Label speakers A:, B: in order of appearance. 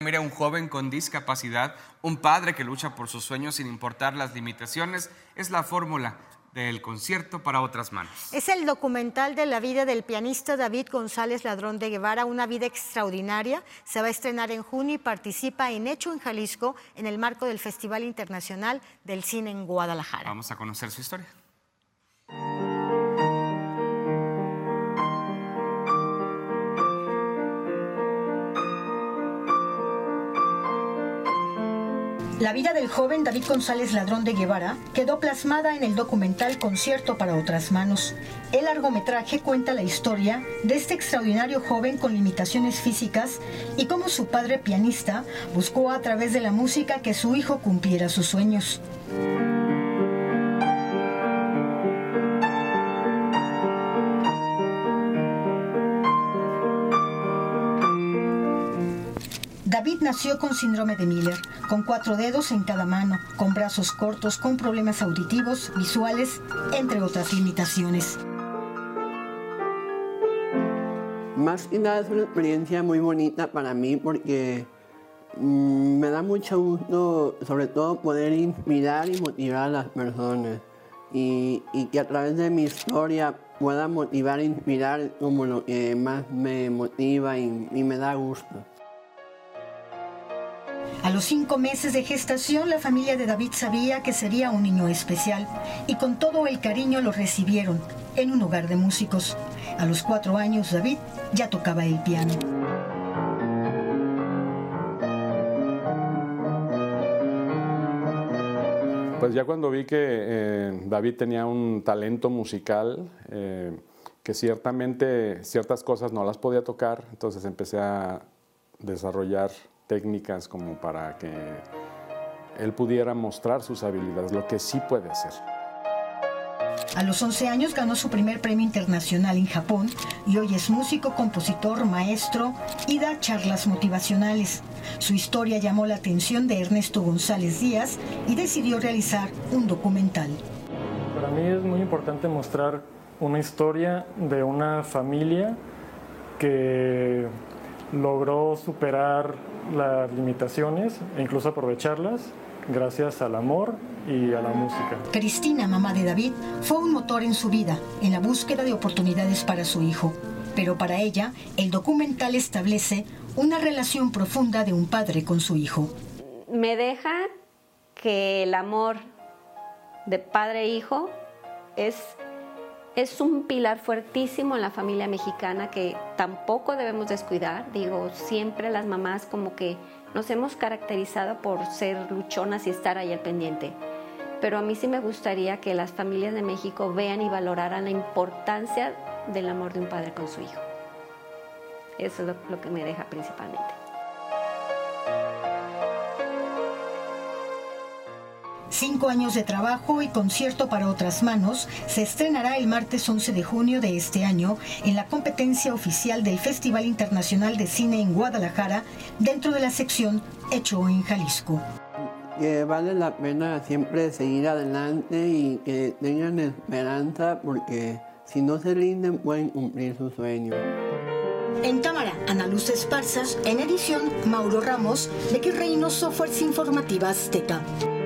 A: mire a un joven con discapacidad, un padre que lucha por sus sueños sin importar las limitaciones, es la fórmula del concierto para otras manos.
B: Es el documental de la vida del pianista David González Ladrón de Guevara, una vida extraordinaria. Se va a estrenar en junio y participa en Hecho en Jalisco en el marco del Festival Internacional del Cine en Guadalajara.
A: Vamos a conocer su historia.
B: La vida del joven David González Ladrón de Guevara quedó plasmada en el documental Concierto para otras manos. El largometraje cuenta la historia de este extraordinario joven con limitaciones físicas y cómo su padre pianista buscó a través de la música que su hijo cumpliera sus sueños. David nació con síndrome de Miller, con 4 dedos en cada mano, con brazos cortos, con problemas auditivos, visuales, entre otras limitaciones.
C: Más que nada es una experiencia muy bonita para mí porque me da mucho gusto, sobre todo, poder inspirar y motivar a las personas y que a través de mi historia pueda motivar e inspirar como lo que más me motiva y me da gusto.
B: A los 5 meses de gestación, la familia de David sabía que sería un niño especial y con todo el cariño lo recibieron en un hogar de músicos. A los 4 años, David ya tocaba el piano.
D: Pues ya cuando vi que David tenía un talento musical, que ciertamente ciertas cosas no las podía tocar, entonces empecé a desarrollar técnicas como para que él pudiera mostrar sus habilidades, lo que sí puede hacer.
B: A los 11 años ganó su primer premio internacional en Japón y hoy es músico, compositor, maestro y da charlas motivacionales. Su historia llamó la atención de Ernesto González Díaz y decidió realizar un documental.
E: Para mí es muy importante mostrar una historia de una familia que logró superar las limitaciones e incluso aprovecharlas gracias al amor y a la música.
B: Cristina, mamá de David, fue un motor en su vida, en la búsqueda de oportunidades para su hijo. Pero para ella, el documental establece una relación profunda de un padre con su hijo.
F: Me deja que el amor de padre e hijo es un pilar fuertísimo en la familia mexicana que tampoco debemos descuidar. Digo, siempre las mamás como que nos hemos caracterizado por ser luchonas y estar ahí al pendiente. Pero a mí sí me gustaría que las familias de México vean y valoraran la importancia del amor de un padre con su hijo. Eso es lo que me deja principalmente.
B: Cinco años de trabajo y Concierto para otras manos se estrenará el martes 11 de junio de este año en la competencia oficial del Festival Internacional de Cine en Guadalajara, dentro de la sección Hecho en Jalisco.
C: Que vale la pena siempre seguir adelante y que tengan esperanza porque si no se rinden pueden cumplir sus sueños.
B: En cámara, Ana Luz Esparzas. En edición, Mauro Ramos, de Que Reynoso, Fuerza Informativa Azteca.